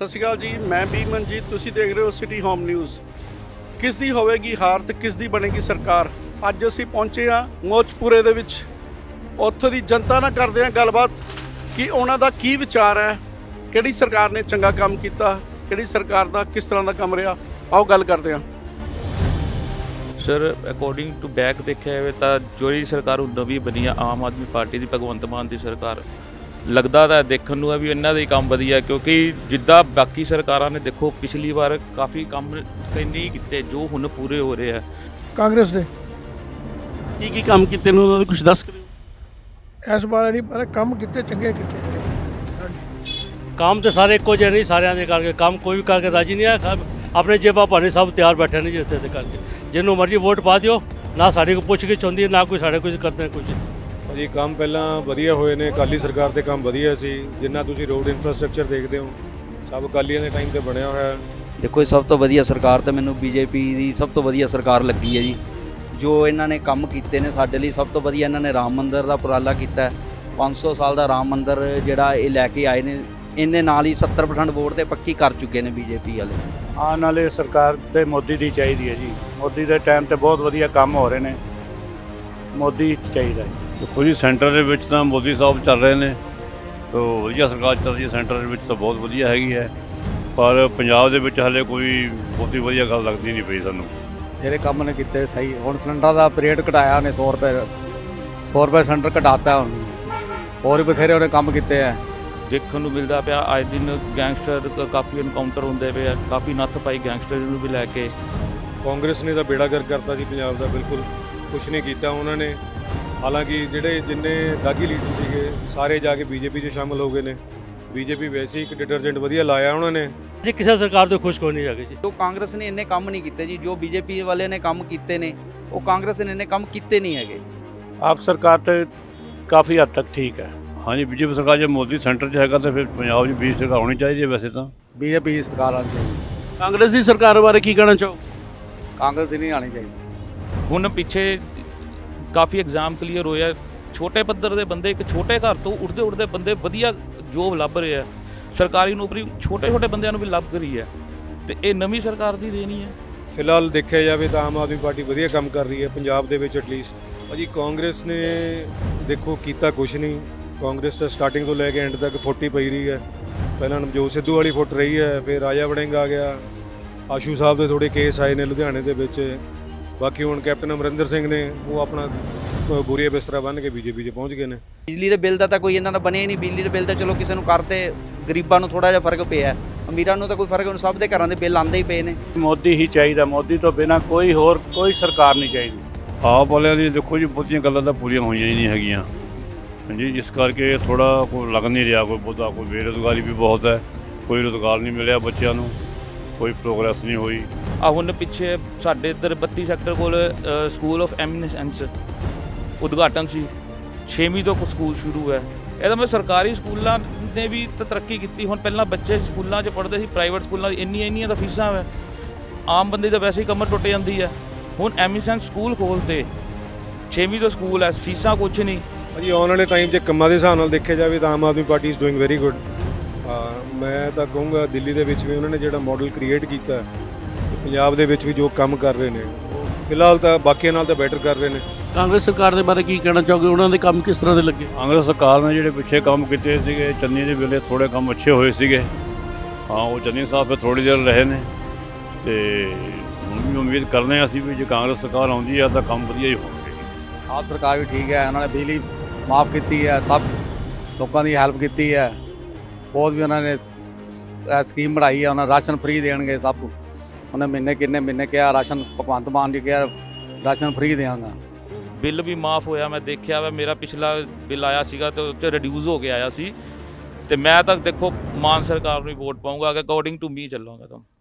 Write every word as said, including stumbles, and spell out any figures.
ਸਤਿ ਸ਼੍ਰੀ ਅਕਾਲ ਜੀ, ਮੈਂ ਬੀ ਮਨਜੀਤ। ਤੁਸੀਂ ਦੇਖ ਰਹੇ ਹੋ ਸਿਟੀ ਹੋਮ ਨਿਊਜ਼। ਕਿਸ ਦੀ ਹੋਵੇਗੀ ਹਾਰ ਤੇ ਕਿਸ ਦੀ ਬਣੇਗੀ ਸਰਕਾਰ? ਅੱਜ ਅਸੀਂ ਪਹੁੰਚੇ ਹਾਂ ਮੋਚਪੁਰੇ ਦੇ ਵਿੱਚ। ਉੱਥੋਂ ਦੀ ਜਨਤਾ ਨਾਲ ਕਰਦੇ ਹਾਂ ਗੱਲਬਾਤ ਕਿ ਉਹਨਾਂ ਦਾ ਕੀ ਵਿਚਾਰ ਹੈ, ਕਿਹੜੀ ਸਰਕਾਰ ਨੇ ਚੰਗਾ ਕੰਮ ਕੀਤਾ, ਕਿਹੜੀ ਸਰਕਾਰ ਦਾ ਕਿਸ ਤਰ੍ਹਾਂ ਦਾ ਕੰਮ ਰਿਹਾ। ਆਓ ਗੱਲ ਕਰਦੇ ਹਾਂ। ਸਰ, ਅਕੋਰਡਿੰਗ ਟੂ ਬੈਕ ਦੇਖਿਆ ਜਾਵੇ ਤਾਂ ਜਿਹੜੀ ਸਰਕਾਰ ਨਵੀਂ ਬਣੀ ਆ ਆਮ ਆਦਮੀ ਪਾਰਟੀ ਦੀ, ਭਗਵੰਤ ਮਾਨ ਦੀ ਸਰਕਾਰ, ਲੱਗਦਾ ਤਾਂ ਦੇਖਣ ਨੂੰ ਹੈ ਵੀ ਇਹਨਾਂ ਦਾ ਹੀ ਕੰਮ ਵਧੀਆ, ਕਿਉਂਕਿ ਜਿੱਦਾਂ ਬਾਕੀ ਸਰਕਾਰਾਂ ਨੇ ਦੇਖੋ ਪਿਛਲੀ ਵਾਰ ਕਾਫੀ ਕੰਮ ਨਹੀਂ ਕੀਤੇ ਜੋ ਹੁਣ ਪੂਰੇ ਹੋ ਰਹੇ ਆ। ਕਾਂਗਰਸ ਦੇ ਕੀ ਕੀ ਕੰਮ ਕੀਤੇ ਨੇ ਉਹਨਾਂ ਦੇ ਕੁਝ ਦੱਸ ਕਰਿਓ। ਇਸ ਬਾਰੇ ਨਹੀਂ ਪਰ ਕੰਮ ਕੀਤੇ ਚੰਗੇ ਕੀਤੇ। काम तो सारे एको ਜਿਹੇ नहीं, सारे ਦੇ करके काम कोई भी करके राजी नहीं है। अपने जेबा भाने सब तैयार बैठे नहीं जिससे करके जिन्हों मर्जी वोट पा दिओ ना, साढ़े को पुछ गिछ होंदी है ना कोई साढ़े कुछ करते हैं कुछ ਜੀ। ਕੰਮ ਪਹਿਲਾਂ ਵਧੀਆ ਹੋਏ ਨੇ, ਅਕਾਲੀ ਸਰਕਾਰ ਦੇ ਕੰਮ ਵਧੀਆ ਸੀ। ਜਿੰਨਾ ਤੁਸੀਂ ਰੋਡ ਇਨਫਰਾਸਟ੍ਰਕਚਰ ਦੇਖਦੇ ਹੋ ਸਭ ਅਕਾਲੀਆਂ ਦੇ ਟਾਈਮ ਤੇ ਬਣਿਆ ਹੋਇਆ। ਦੇਖੋ ਸਭ ਤੋਂ ਵਧੀਆ ਸਰਕਾਰ ਤਾਂ ਮੈਨੂੰ ਬੀਜੇਪੀ ਦੀ ਸਭ ਤੋਂ ਵਧੀਆ ਸਰਕਾਰ ਲੱਗੀ ਹੈ ਜੀ। ਜੋ ਇਹਨਾਂ ਨੇ ਕੰਮ ਕੀਤੇ ਨੇ ਸਾਡੇ ਲਈ ਸਭ ਤੋਂ ਵਧੀਆ, ਇਹਨਾਂ ਨੇ ਰਾਮ ਮੰਦਿਰ ਦਾ ਉਪਰਾਲਾ ਕੀਤਾ। ਪੰਜ ਸੌ ਸਾਲ ਦਾ ਰਾਮ ਮੰਦਿਰ ਜਿਹੜਾ ਇਹ ਲੈ ਕੇ ਆਏ ਨੇ, ਇਹਦੇ ਨਾਲ ਹੀ ਸੱਤਰ ਪਰਸੈਂਟ ਵੋਟ ਤੇ ਪੱਕੀ ਕਰ ਚੁੱਕੇ ਨੇ ਬੀਜੇਪੀ ਵਾਲੇ। ਆਉਣ ਵਾਲੇ ਸਰਕਾਰ ਤੇ ਮੋਦੀ ਦੀ ਚਾਹੀਦੀ ਹੈ ਜੀ। ਮੋਦੀ ਦੇ ਟਾਈਮ ਤੇ ਬਹੁਤ ਵਧੀਆ ਕੰਮ ਹੋ ਰਹੇ ਨੇ, ਮੋਦੀ ਚਾਹੀਦਾ ਜੀ। ਦੇਖੋ ਜੀ, ਸੈਂਟਰ ਦੇ ਵਿੱਚ ਤਾਂ ਮੋਦੀ ਸਾਹਿਬ ਚੱਲ ਰਹੇ ਨੇ, ਤੋ ਵਧੀਆ ਸਰਕਾਰ ਚੱਲ ਰਹੀ ਹੈ। ਸੈਂਟਰ ਦੇ ਵਿੱਚ ਤਾਂ ਬਹੁਤ ਵਧੀਆ ਹੈਗੀ ਹੈ, ਪਰ ਪੰਜਾਬ ਦੇ ਵਿੱਚ ਹਾਲੇ ਕੋਈ ਬਹੁਤੀ ਵਧੀਆ ਗੱਲ ਲੱਗਦੀ ਨਹੀਂ ਪਈ ਸਾਨੂੰ। ਜਿਹੜੇ ਕੰਮ ਨੇ ਕੀਤੇ ਸਹੀ। ਹੁਣ ਸਿਲੰਡਰ ਦਾ ਰੇਟ ਘਟਾਇਆ ਨੇ, ਸੌ ਰੁਪਏ ਸੌ ਰੁਪਏ ਸਿਲੰਡਰ ਘਟਾਤਾ। ਹੁਣ ਹੋਰ ਵੀ ਬਥੇਰੇ ਉਹਨੇ ਕੰਮ ਕੀਤੇ ਹੈ। ਦੇਖਣ ਨੂੰ ਮਿਲਦਾ ਪਿਆ ਅੱਜ ਦਿਨ ਗੈਂਗਸਟਰ ਕਾਫੀ ਐਨਕਾਊਂਟਰ ਹੁੰਦੇ ਪਏ ਆ, ਕਾਫੀ ਨੱਥ ਪਾਈ ਗੈਂਗਸਟਰ ਨੂੰ ਵੀ ਲੈ ਕੇ। ਕਾਂਗਰਸ ਨੇ ਤਾਂ ਬੇੜਾ ਗਰਕ ਕਰਤਾ ਸੀ ਪੰਜਾਬ ਦਾ, ਬਿਲਕੁਲ ਕੁਛ ਨਹੀਂ ਕੀਤਾ ਉਹਨਾਂ ਨੇ। ਹਾਲਾਂਕਿ ਜਿਹੜੇ ਜਿੰਨੇ ਦਾਗੀ ਲੀਡਰ ਸੀਗੇ ਸਾਰੇ ਜਾ ਕੇ ਬੀਜੇਪੀ 'ਚ ਸ਼ਾਮਲ ਹੋ ਗਏ ਨੇ। ਬੀਜੇਪੀ ਵੈਸੇ ਹੀ ਇੱਕ ਡਿਟਰਜੈਂਟ ਵਧੀਆ ਲਾਇਆ ਉਹਨਾਂ ਨੇ जी। किसी सरकार तो खुश कोई नहीं है जी। ਜੋ ਕਾਂਗਰਸ ਨੇ ਇੰਨੇ ਕੰਮ ਨਹੀਂ ਕੀਤੇ ਜੀ, ਜੋ ਬੀਜੇਪੀ ਵਾਲੇ ਨੇ ਕੰਮ ਕੀਤੇ ਨੇ ਉਹ ਕਾਂਗਰਸ ਨੇ ਇੰਨੇ ਕੰਮ ਕੀਤੇ ਨਹੀਂ ਹੈਗੇ। ਆਪ ਸਰਕਾਰ ਤੇ ਕਾਫੀ ਹੱਦ ਤੱਕ ਠੀਕ ਹੈ। ਹਾਂਜੀ, ਬੀਜੇਪੀ ਸਰਕਾਰ ਜੇ ਮੋਦੀ ਸੈਂਟਰ 'ਚ ਹੈਗਾ ਤਾਂ ਫਿਰ ਪੰਜਾਬ 'ਚ ਬੀਜੇਪੀ ਸਰਕਾਰ ਹੋਣੀ ਚਾਹੀਦੀ ਹੈ ਵੈਸੇ ਤਾਂ। ਬੀਜੇਪੀ ਦੀ ਸਰਕਾਰ ਆਉਣੀ ਚਾਹੀਦੀ। ਕਾਂਗਰਸ ਦੀ ਸਰਕਾਰ ਬਾਰੇ ਕੀ ਕਹਿਣਾ ਚਾਹੋ? ਕਾਂਗਰਸ ਦੀ ਨਹੀਂ ਆਉਣੀ ਚਾਹੀਦੀ। ਹੁਣ ਪਿੱਛੇ ਕਾਫੀ ਐਗਜ਼ਾਮ ਕਲੀਅਰ ਹੋਇਆ, ਛੋਟੇ ਪੱਧਰ ਦੇ ਬੰਦੇ, ਇੱਕ ਛੋਟੇ ਘਰ ਤੋਂ ਉੱਠਦੇ ਉੱਠਦੇ ਬੰਦੇ ਵਧੀਆ ਜੋਬ ਲੱਭ ਰਹੇ ਆ, ਸਰਕਾਰੀ ਨੌਕਰੀ ਛੋਟੇ ਛੋਟੇ ਬੰਦਿਆਂ ਨੂੰ ਵੀ ਲੱਭ ਰਹੀ ਹੈ, ਤੇ ਇਹ ਨਵੀਂ ਸਰਕਾਰ ਦੀ ਦੇਣੀ ਹੈ। ਫਿਲਹਾਲ ਦੇਖਿਆ ਜਾਵੇ ਤਾਂ ਆਮ ਆਦਮੀ ਪਾਰਟੀ ਵਧੀਆ ਕੰਮ ਕਰ ਰਹੀ ਹੈ ਪੰਜਾਬ ਦੇ ਵਿੱਚ ਐਟਲੀਸਟ। ਭਾਜੀ ਕਾਂਗਰਸ ਨੇ ਦੇਖੋ ਕੀਤਾ ਕੁਛ ਨਹੀਂ। ਕਾਂਗਰਸ ਤਾਂ ਸਟਾਰਟਿੰਗ ਤੋਂ ਲੈ ਕੇ ਐਂਡ ਤੱਕ ਫੋਟੀ ਪਈ ਰਹੀ ਹੈ। ਪਹਿਲਾਂ ਨਵਜੋਤ ਸਿੱਧੂ ਵਾਲੀ ਫੁੱਟ ਰਹੀ ਹੈ, ਫਿਰ ਰਾਜਾ ਵੜਿੰਗ ਆ ਗਿਆ, ਆਸ਼ੂ ਸਾਹਿਬ ਦੇ ਥੋੜ੍ਹੇ ਕੇਸ ਆਏ ਨੇ ਲੁਧਿਆਣੇ ਦੇ ਵਿੱਚ। ਬਾਕੀ ਹੁਣ ਕੈਪਟਨ ਅਮਰਿੰਦਰ ਸਿੰਘ ਨੇ ਉਹ ਆਪਣਾ ਬੁਰੀਆ ਬਿਸਤਰਾ ਬੰਨ੍ਹ ਕੇ ਬੀਜੇਪੀ 'ਚ ਪਹੁੰਚ ਗਏ ਨੇ। ਬਿਜਲੀ ਦੇ ਬਿੱਲ ਦਾ ਤਾਂ ਕੋਈ ਇਹਨਾਂ ਦਾ ਬਣਿਆ ਹੀ ਨਹੀਂ। ਬਿਜਲੀ ਦੇ ਬਿੱਲ ਤਾਂ ਚਲੋ ਕਿਸੇ ਨੂੰ ਕਰਤੇ, ਗਰੀਬਾਂ ਨੂੰ ਥੋੜ੍ਹਾ ਜਿਹਾ ਫਰਕ ਪਿਆ, ਅਮੀਰਾਂ ਨੂੰ ਤਾਂ ਕੋਈ ਫਰਕ ਨਹੀਂ। ਸਭ ਦੇ ਘਰਾਂ ਦੇ ਬਿੱਲ ਆਉਂਦੇ ਹੀ ਪਏ ਨੇ। ਮੋਦੀ ਹੀ ਚਾਹੀਦਾ। ਮੋਦੀ ਤੋਂ ਬਿਨਾਂ ਕੋਈ ਹੋਰ ਕੋਈ ਸਰਕਾਰ ਨਹੀਂ ਚਾਹੀਦੀ। ਆਪ ਵਾਲਿਆਂ ਦੀ ਦੇਖੋ ਜੀ ਬਹੁਤੀਆਂ ਗੱਲਾਂ ਤਾਂ ਪੂਰੀਆਂ ਹੋਈਆਂ ਹੀ ਨਹੀਂ ਹੈਗੀਆਂ ਹਾਂਜੀ, ਜਿਸ ਕਰਕੇ ਥੋੜ੍ਹਾ ਕੋਈ ਲੱਗ ਨਹੀਂ ਰਿਹਾ ਕੋਈ ਬਹੁਤਾ। ਕੋਈ ਬੇਰੁਜ਼ਗਾਰੀ ਵੀ ਬਹੁਤ ਹੈ, ਕੋਈ ਰੁਜ਼ਗਾਰ ਨਹੀਂ ਮਿਲਿਆ ਬੱਚਿਆਂ ਨੂੰ, ਕੋਈ ਪ੍ਰੋਗਰੈਸ ਨਹੀਂ ਹੋਈ। ਆ ਹੁਣ ਪਿੱਛੇ ਸਾਡੇ ਇੱਧਰ ਬੱਤੀ ਸੈਕਟਰ ਕੋਲ ਸਕੂਲ ਆਫ ਐਮਿਨੈਂਸ ਉਦਘਾਟਨ ਸੀ, ਛੇਵੀਂ ਤੋਂ ਸਕੂਲ ਸ਼ੁਰੂ ਹੈ। ਇਹਦਾ ਮੈਂ ਸਰਕਾਰੀ ਸਕੂਲਾਂ ਨੇ ਵੀ ਤਾਂ ਤਰੱਕੀ ਕੀਤੀ। ਹੁਣ ਪਹਿਲਾਂ ਬੱਚੇ ਸਕੂਲਾਂ 'ਚ ਪੜ੍ਹਦੇ ਸੀ, ਪ੍ਰਾਈਵੇਟ ਸਕੂਲਾਂ 'ਚ ਇੰਨੀਆਂ ਇੰਨੀਆਂ ਤਾਂ ਫੀਸਾਂ ਹੈ, ਆਮ ਬੰਦੇ ਦਾ ਵੈਸੇ ਹੀ ਕਮਰ ਟੁੱਟ ਜਾਂਦੀ ਹੈ। ਹੁਣ ਐਮਿਨੈਂਸ ਸਕੂਲ ਖੋਲ੍ਹਤੇ, ਛੇਵੀਂ ਤੋਂ ਸਕੂਲ ਹੈ, ਫੀਸਾਂ ਕੁਛ ਨਹੀਂ। ਭਾਜੀ ਆਉਣ ਵਾਲੇ ਟਾਈਮ 'ਚ ਕੰਮਾਂ ਦੇ ਹਿਸਾਬ ਨਾਲ ਦੇਖਿਆ ਜਾਵੇ ਤਾਂ Aam Aadmi Party is doing very good. ਮੈਂ ਤਾਂ ਕਹੂੰਗਾ ਦਿੱਲੀ ਦੇ ਵਿੱਚ ਵੀ ਉਹਨਾਂ ਨੇ ਜਿਹੜਾ ਮਾਡਲ ਕ੍ਰੀਏਟ ਕੀਤਾ, ਪੰਜਾਬ ਦੇ ਵਿੱਚ ਵੀ ਜੋ ਕੰਮ ਕਰ ਰਹੇ ਨੇ ਉਹ ਫਿਲਹਾਲ ਤਾਂ ਬਾਕੀਆਂ ਨਾਲ ਤਾਂ ਬੈਟਰ ਕਰ ਰਹੇ ਨੇ। ਕਾਂਗਰਸ ਸਰਕਾਰ ਦੇ ਬਾਰੇ ਕੀ ਕਹਿਣਾ ਚਾਹੋਗੇ? ਉਹਨਾਂ ਦੇ ਕੰਮ ਕਿਸ ਤਰ੍ਹਾਂ ਦੇ ਲੱਗੇ? ਕਾਂਗਰਸ ਸਰਕਾਰ ਨੇ ਜਿਹੜੇ ਪਿੱਛੇ ਕੰਮ ਕੀਤੇ ਸੀਗੇ ਚੰਨੀ ਦੇ ਵੇਲੇ ਥੋੜ੍ਹੇ ਕੰਮ ਅੱਛੇ ਹੋਏ ਸੀਗੇ। ਹਾਂ, ਉਹ ਚੰਨੀ ਸਾਹਿਬ ਫਿਰ ਥੋੜ੍ਹੀ ਦੇਰ ਰਹੇ ਨੇ, ਅਤੇ ਹੁਣ ਵੀ ਉਮੀਦ ਕਰਦੇ ਹਾਂ ਅਸੀਂ ਵੀ ਜੇ ਕਾਂਗਰਸ ਸਰਕਾਰ ਆਉਂਦੀ ਹੈ ਤਾਂ ਕੰਮ ਵਧੀਆ ਹੀ ਹੋਣਗੇ। ਆਪ ਸਰਕਾਰ ਵੀ ਠੀਕ ਹੈ। ਉਹਨਾਂ ਨੇ ਬਿਜਲੀ ਮਾਫ ਕੀਤੀ ਹੈ, ਸਭ ਲੋਕਾਂ ਦੀ ਹੈਲਪ ਕੀਤੀ ਹੈ। ਬਹੁਤ ਵੀ ਉਹਨਾਂ ਨੇ ਸਕੀਮ ਬਣਾਈ ਹੈ। ਉਹਨਾਂ ਰਾਸ਼ਨ ਫ੍ਰੀ ਦੇਣਗੇ ਸਭ। ਉਹਨੇ ਮਹੀਨੇ ਕਿੰਨੇ ਮਹੀਨੇ ਕਿਹਾ ਰਾਸ਼ਨ, ਭਗਵੰਤ ਮਾਨ ਜੀ ਕਿਹਾ ਰਾਸ਼ਨ ਫ੍ਰੀ ਦੇਵਾਂਗਾ। ਬਿੱਲ ਵੀ ਮਾਫ ਹੋਇਆ, ਮੈਂ ਦੇਖਿਆ ਵਾ। ਮੇਰਾ ਪਿਛਲਾ ਬਿੱਲ ਆਇਆ ਸੀਗਾ ਤੇ ਉਹ 'ਚ ਰਿਡਿਊਸ ਹੋ ਕੇ ਆਇਆ ਸੀ, ਅਤੇ ਮੈਂ ਤਾਂ ਦੇਖੋ ਮਾਨ ਸਰਕਾਰ ਨੂੰ ਹੀ ਵੋਟ ਪਾਊਂਗਾ। ਅਕੋਰਡਿੰਗ ਟੂ ਮੀ ਚੱਲਾਂਗਾ ਤਾਂ।